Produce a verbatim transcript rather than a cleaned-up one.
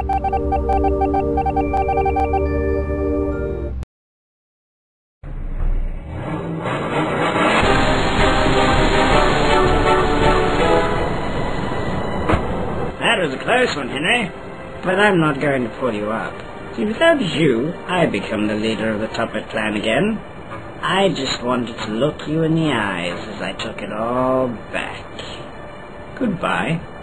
That was a close one, Henry. But I'm not going to pull you up. See, without you, I become the leader of the Tuppet clan again. I just wanted to look you in the eyes as I took it all back. Goodbye.